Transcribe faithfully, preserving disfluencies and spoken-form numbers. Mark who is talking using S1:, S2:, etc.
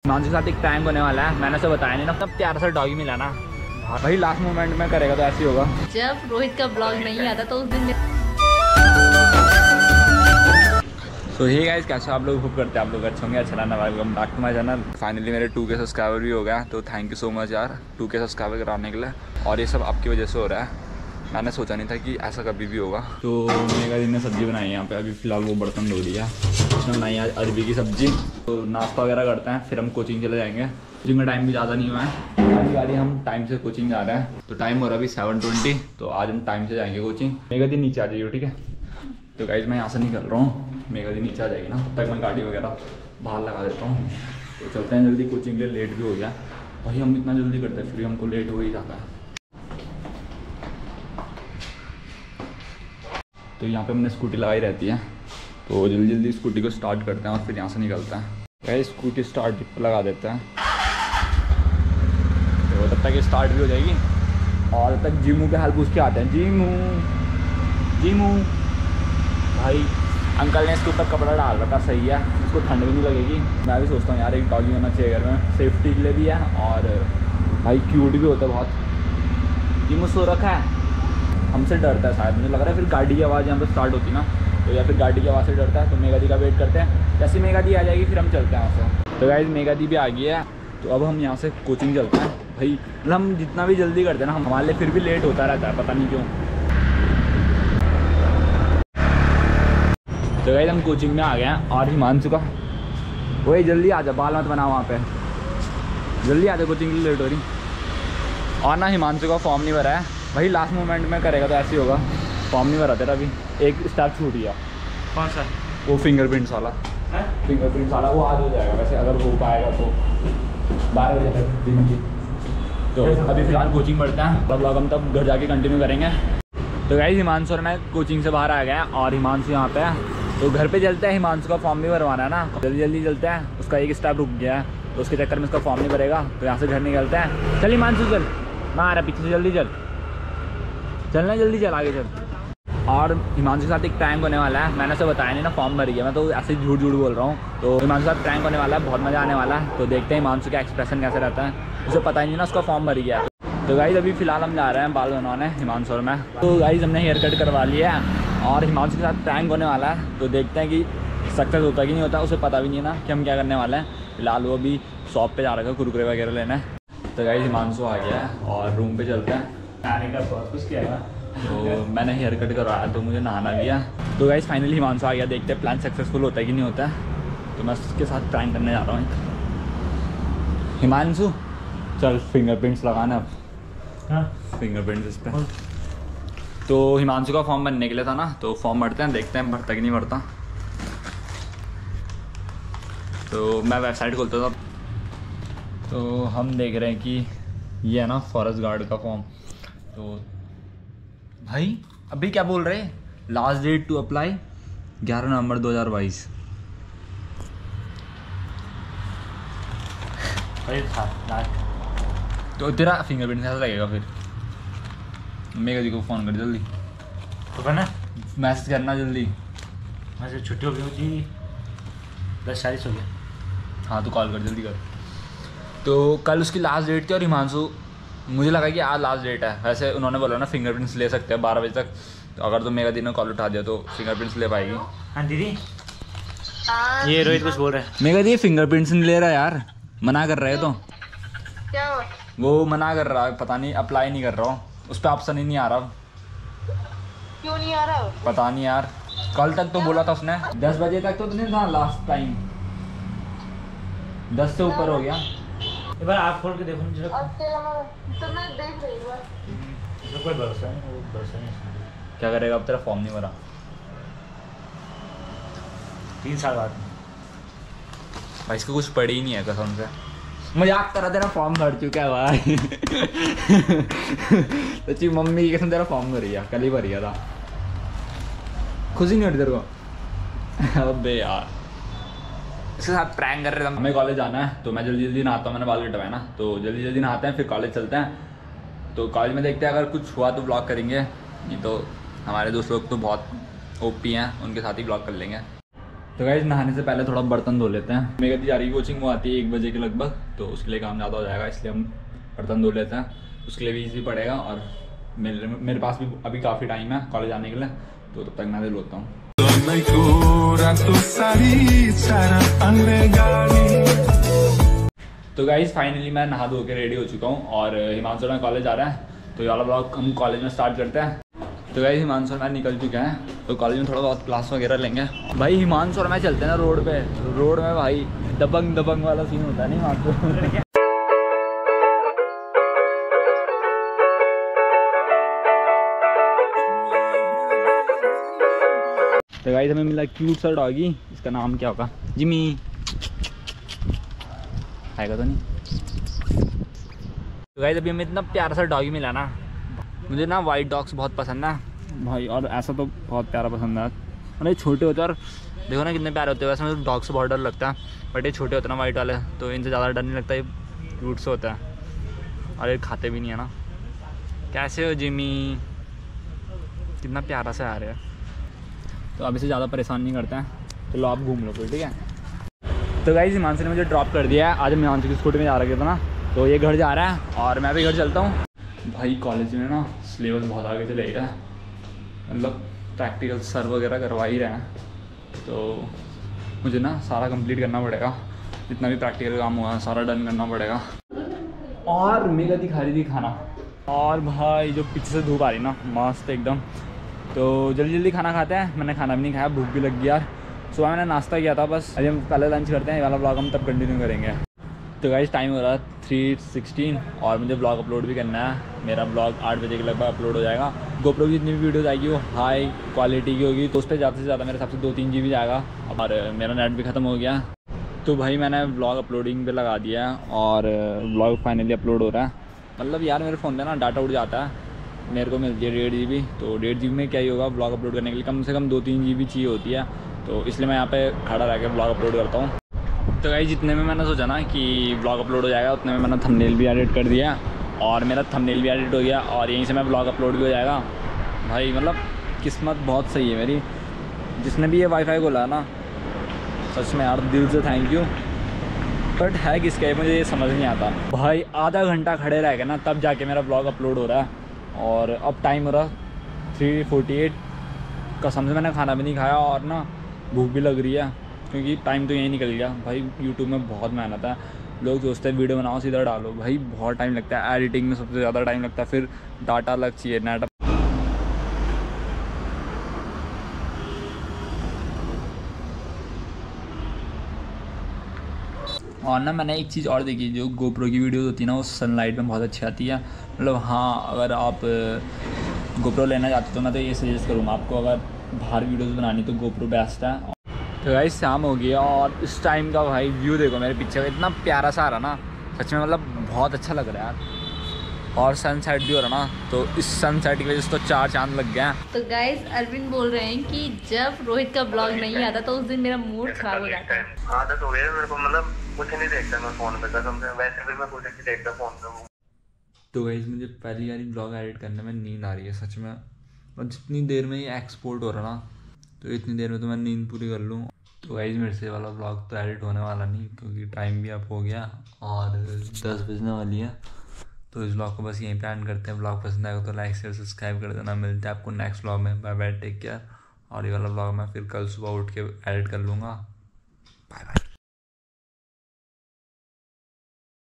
S1: हिमांशु के साथ एक प्रैंक होने वाला है, मैंने उसे बताया नहीं ना। तब प्यारा सा डॉगी मिला ना भाई, लास्ट मोमेंट में करेगा तो ऐसे ही होगा।
S2: जब रोहित का ब्लॉग नहीं आता तो उस दिन
S1: तो हे गाइस, कैसे आप लोग होप करते हैं आप लोग अच्छे होंगे। अच्छा रहना, welcome back to my channel. Finally मेरे टू के सब्सक्राइबर भी हो गया, तो थैंक यू सो मच यार टू के सब्सक्राइबर कराने के लिए। और ये सब आपकी वजह से हो रहा है, मैंने सोचा नहीं था कि ऐसा कभी भी होगा। तो मेगा जी ने सब्जी बनाई है यहाँ पे, अभी फिलहाल वो बर्तन धो रही है। उसने बनाई है अरबी की सब्जी। तो नाश्ता वगैरह करते हैं, फिर हम कोचिंग चले जाएंगे। कोचिंग का टाइम भी ज़्यादा नहीं हुआ है, अभी गाड़ी हम टाइम से कोचिंग जा रहे हैं। तो टाइम हो रहा है अभी सेवन ट्वेंटी, तो आज हम टाइम से जाएंगे कोचिंग। मेगा जी नीचे आ जाइए, ठीक है। तो गाइज मैं यहाँ से निकल रहा हूँ, मेगा जी नीचे आ जाएगी ना, तब तक मैं गाड़ी वगैरह बाहर लगा देता हूँ। तो चलते हैं जल्दी, कोचिंग के लिए लेट भी हो गया भाई। हम इतना जल्दी करते हैं फिर हमको लेट हो ही जाता है। तो यहाँ पे हमने स्कूटी लगाई रहती है, तो जल्दी जल्दी स्कूटी को स्टार्ट करते हैं और फिर यहाँ से निकलते हैं। गाइस स्कूटी स्टार्ट लगा देते हैं, तो तब तक स्टार्ट भी हो जाएगी। और तब तक जीमू के हाल पूछ के आते हैं। जीमू जीमू भाई, अंकल ने इसके ऊपर कपड़ा डाल रखा, सही है, इसको ठंड भी नहीं लगेगी। मैं भी सोचता हूँ यार एक डॉगी होना चाहिए घर में, सेफ्टी के लिए भी है और भाई क्यूट भी होता है बहुत। जीमू सो रखा है, हमसे डरता है शायद, मुझे लग रहा है। फिर गाड़ी की आवाज़ यहाँ पे स्टार्ट होती ना, तो या फिर गाड़ी की आवाज़ से डरता है। तो मेगा दी का वेट करते हैं, जैसे मेगा दी आ जाएगी फिर हम चलते हैं यहाँ से। तो गाइस मेगा दी भी आ गई है, तो अब हम यहाँ से कोचिंग चलते हैं भाई। मतलब हम जितना भी जल्दी करते हैं ना, हमारे लिए फिर भी लेट होता रहता है, पता नहीं क्यों। तो गाइस हम कोचिंग में आ गए हैं और हिमांशु का वही, जल्दी आ जा, बाल मत बना वहाँ पे, जल्दी आ जा, कोचिंग के लिए लेट हो रही। और ना हिमांशु का फॉर्म नहीं भरा है भाई, लास्ट मोमेंट में करेगा तो ऐसे ही होगा। फॉर्म नहीं भरा तेरा, अभी एक स्टेप छूट गया।
S3: कौन सा?
S1: वो फिंगरप्रिंट्स वाला। फिंगरप्रिंट्स वाला वो आज हो जाएगा वैसे, अगर हो पाएगा तो बारह बजे तक दिन की। तो अभी फिलहाल कोचिंग पढ़ते हैं, तब लोग हम तब घर जाके कंटिन्यू करेंगे। तो गाइस हिमांशु और मैं कोचिंग से बाहर आ गए हैं और हिमांशु यहाँ पे है, तो घर पे चलते हैं। हिमांशु का फॉर्म भी भरवाना है ना, जल्दी जल्दी चलते हैं। उसका एक स्टेप रुक गया है, तो उसके चक्कर में उसका फॉर्म नहीं भरेगा, तो यहाँ से घर निकलते हैं। चल हिमांशु चल, मैं आ रहा पीछे से, जल्दी चल चलना, जल्दी चल आगे चल। और हिमांशु के साथ एक प्रैंक होने वाला है, मैंने उसे बताया नहीं ना फॉर्म भर गया, मैं तो ऐसे झूठ झूठ बोल रहा हूँ। तो हिमांशु के साथ प्रैंक होने वाला है, बहुत मज़ा आने वाला है। तो देखते हैं हिमांशु का एक्सप्रेशन कैसे रहता है, उसे पता ही नहीं ना उसका फॉर्म भर गया। तो गाइस अभी फिलहाल हम जा रहे हैं बाल बनवाने, हिमांशु और मैं। तो गाइस हमने हेयर कट करवा लिया है और हिमांशु के साथ प्रैंक होने वाला है, तो देखते हैं कि सक्सेस होता कि नहीं होता। उसे पता भी नहीं है ना कि हम क्या करने वाले हैं। फिलहाल वो अभी शॉप पे जा रहा है कुरकुरे वगैरह लेना है। तो गाइस हिमांशु आ गया है और रूम पे चलते हैं।
S3: आने का बहुत कुछ किया है,
S1: तो मैंने हेयर कट करवाया, तो मुझे नहाना भी है। तो गाइस फाइनली हिमांशु आ गया, देखते हैं प्लान सक्सेसफुल होता है कि नहीं होता है। तो मैं उसके साथ प्रैंक करने जा रहा हूँ। हिमांशु चल फिंगरप्रिंट्स लगाना अब।
S3: हाँ?
S1: फिंगरप्रिंट्स इस पर। तो हिमांशु का फॉर्म बनने के लिए था ना, तो फॉर्म भरते हैं, देखते हैं भरता कि नहीं भरता। तो मैं वेबसाइट खोलता था, तो हम देख रहे हैं कि ये है ना फॉरेस्ट गार्ड का फॉर्म। तो भाई अभी क्या बोल रहे हैं, लास्ट डेट टू अप्लाई ग्यारह नवंबर दो हज़ार बाईस।
S3: अरे था लास्ट।
S1: तो तेरा फिंगरप्रिंट कैसा लगेगा फिर? मेगा जी को फ़ोन कर जल्दी,
S3: तो करना
S1: मैसेज करना जल्दी।
S3: वहाँ से छुट्टी हो गई थी, दस चालीस हो गया।
S1: हाँ तो कॉल कर, जल्दी कर। तो कल उसकी लास्ट डेट थी और हिमांशु, मुझे लगा कि आज लास्ट डेट है। वैसे उन्होंने बोला ना फिंगरप्रिंट्स ले सकते हैं बारह बजे तक, तो अगर तो मेगा दी ने कॉल उठा दिया तो फिंगरप्रिंट्स ले पाएगी।
S3: हाँ दीदी, ये रोहित कुछ बोल रहे हैं।
S1: मेगा दी फिंगरप्रिंट्स नहीं ले रहा यार, मना कर रहे तो
S4: क्या हुआ?
S1: वो मना कर रहा है, पता नहीं अप्लाई नहीं कर रहा हूँ, उस पर ऑप्शन ही नहीं आ रहा।
S4: क्यों नहीं आ रहा?
S1: पता नहीं यार, कल तक तो बोला था उसने दस बजे तक, तो नहीं था लास्ट टाइम, दस से ऊपर हो गया।
S3: एक बार आप खोल के देखो मुझे।
S4: अब तेरा तो मैं देख रही हूँ,
S3: तो कोई भरोसा नहीं, वो भरोसा नहीं।
S1: क्या करेगा अब, तेरा फॉर्म नहीं भरा
S3: तीन साल बाद
S1: भाई, इसको कुछ पड़ी ही नहीं है कसम से। मजाक करा, तेरा फॉर्म भर चुका है भाई। सच्ची मम्मी की कसम, तेरा फॉर्म भर गया, कल ही भर गया था। खुशी नहीं होती तेरे को? अबे यार, इसके साथ प्रैंक कर रहे थे। हमें कॉलेज जाना है, तो मैं जल्दी जल्दी नहाता हूँ, मैंने बाल कटवाया ना, तो जल्दी जल्दी नहाते हैं फिर कॉलेज चलते हैं। तो कॉलेज में देखते हैं, अगर कुछ हुआ तो ब्लॉग करेंगे, नहीं तो हमारे दोस्त लोग तो बहुत ओपी हैं, उनके साथ ही ब्लॉग कर लेंगे। तो गाइस नहाने से पहले थोड़ा बर्तन धो लेते हैं। मेरी जा रही कोचिंग, वो आती है एक बजे के लगभग, तो उसके लिए काम ज़्यादा हो जाएगा, इसलिए हम बर्तन धो लेते हैं। उसके लिए भी ईजी पड़ेगा और मेरे मेरे पास भी अभी काफ़ी टाइम है कॉलेज आने के लिए, तो तब तक मैं धो लेता हूँ। तो गाइस फाइनली मैं नहा धो के रेडी हो चुका हूँ और हिमांशु में कॉलेज आ रहा है, तो ये वाला ब्लॉग हम कॉलेज में स्टार्ट करते हैं। तो गाइस हिमांशु और मैं निकल चुके हैं, तो कॉलेज में थोड़ा बहुत क्लास वगैरह लेंगे। भाई हिमांशु और मैं चलते हैं ना रोड पे, रोड में भाई दबंग दबंग वाला सीन होता है नहीं हिमांशु। तो गाइस हमें मिला क्यूट सा डॉगी, इसका नाम क्या होगा, जिमी आएगा तो नहीं। तो गाइस अभी हमें इतना प्यारा सा डॉगी मिला ना, मुझे ना वाइट डॉग्स बहुत पसंद है भाई, और ऐसा तो बहुत प्यारा पसंद है। मतलब छोटे होते हैं और देखो ना कितने प्यारे होते हैं। वैसे मुझे डॉग से बहुत डर लगता है, बट ये छोटे होते हैं ना वाइट वाले, तो इनसे ज़्यादा डर नहीं लगता, ये क्यूट से होता है और ये खाते भी नहीं है ना। कैसे हो जिमी, कितना प्यारा सा आ रहा है। तो अब इसे ज़्यादा परेशान नहीं करते हैं, चलो आप घूम लो फिर, ठीक है। तो गाइस हिमांशु ने मुझे ड्रॉप कर दिया है, आज हम हिमांशु की स्कूटी में जा रखे थे ना, तो ये घर जा रहा है और मैं भी घर चलता हूँ। भाई कॉलेज में ना सिलेबस बहुत आगे चले गया है, मतलब प्रैक्टिकल सर वगैरह करवा ही रहे हैं, तो मुझे ना सारा कंप्लीट करना पड़ेगा, जितना भी प्रैक्टिकल काम हुआ सारा डन करना पड़ेगा। और मेगा दिखा रही थी खाना, और भाई जो पीछे से धूप आ रही ना मस्त एकदम, तो जल्दी जल्दी खाना खाते हैं। मैंने खाना भी नहीं खाया, भूख भी लग गई यार। सुबह मैंने नाश्ता किया था बस, अभी हम पहले लंच करते हैं, ये वाला ब्लॉग हम तब कंटिन्यू करेंगे। तो गाइस टाइम हो रहा है थ्री सिक्सटीन और मुझे ब्लॉग अपलोड भी करना है। मेरा ब्लॉग आठ बजे के लगभग अपलोड हो जाएगा। गोप्रो की जितनी भी वीडियोज़ आएगी वो हाई क्वालिटी की होगी, तो उस पर ज़्यादा से ज़्यादा मेरे हिसाब से दो तीन जी बी जाएगा। और मेरा नेट भी ख़त्म हो गया, तो भाई मैंने ब्लॉग अपलोडिंग पे लगा दिया है और ब्लॉग फाइनली अपलोड हो रहा है। मतलब यार मेरे फ़ोन में ना डाटा उड़ जाता है, मेरे को मिलती है डेढ़ जी बी, तो डेढ़ जी बी में क्या ही होगा, ब्लॉग अपलोड करने के लिए कम से कम दो तीन जी बी चाहिए होती है, तो इसलिए मैं यहाँ पे खड़ा रह के ब्लॉग अपलोड करता हूँ। तो गाइस जितने में मैंने सोचा ना कि ब्लॉग अपलोड हो जाएगा, उतने में मैंने थंबनेल भी एडिट कर दिया और मेरा थंबनेल भी एडिट हो गया और यहीं से मैं ब्लॉग अपलोड भी हो जाएगा। भाई मतलब किस्मत बहुत सही है मेरी, जिसने भी ये वाईफाई खोला ना, सच में यार दिल से थैंक यू। बट है किसका है मुझे ये समझ नहीं आता। भाई आधा घंटा खड़े रह गए ना, तब जाके मेरा ब्लॉग अपलोड हो रहा है और अब टाइम हो रहा थ्री फोर्टी एट। कसम से मैंने खाना भी नहीं खाया और ना भूख भी लग रही है, क्योंकि टाइम तो यहीं निकल गया। भाई यूट्यूब में बहुत मेहनत है, लोग सोचते हैं वीडियो बनाओ सीधा डालो, भाई बहुत टाइम लगता है, एडिटिंग में सबसे ज़्यादा टाइम लगता है, फिर डाटा अलग चाहिए, नेट। और ना मैंने एक चीज़ और देखी, जो गोप्रो की वीडियोस होती है ना वो सनलाइट में बहुत अच्छी आती है। मतलब हाँ अगर आप गोप्रो लेना चाहते हो तो मैं तो ये सजेस्ट करूँगा आपको, अगर बाहर वीडियोस बनानी तो गोप्रो बेस्ट है। तो भाई शाम हो गया और इस टाइम का भाई व्यू देखो मेरे पीछे, इतना प्यारा सा आ रहा ना, सच में मतलब बहुत अच्छा लग रहा है यार। और सनसेट भी हो रहा ना, तो इस सनसेट की वजह से तो चार चांद लग गए हैं।
S2: तो गाइस अरविंद बोल रहे हैं कि जब रोहित का ब्लॉग नहीं आता तो उस दिन मेरा मूड खराब हो जाता है।
S5: आदत हो गई है मेरे को, मतलब कुछ नहीं देखता मैं फोन पे, कसम से वैसे भी मैं कुछ नहीं देखता फोन पे।
S1: तो गाइस मुझे पहली बार ब्लॉग एडिट करने में नींद आ रही है सच में, और जितनी देर में ये एक्सपोर्ट हो रहा ना, तो इतनी देर में तो मैं नींद पूरी कर लूँ। तो गाइस मेरे से वाला ब्लॉग तो एडिट होने वाला नहीं, क्योंकि टाइम भी अप हो गया और दस बजने वाली है। तो इस ब्लॉग को बस यहीं पे एंड करते हैं। ब्लॉग पसंद आएगा तो लाइक शेयर सब्सक्राइब कर देना। मिलते हैं आपको नेक्स्ट ब्लॉग में। Bye bye, take care. और ये वाला ब्लॉग मैं फिर कल सुबह उठ के एडिट कर लूँगा। Bye bye.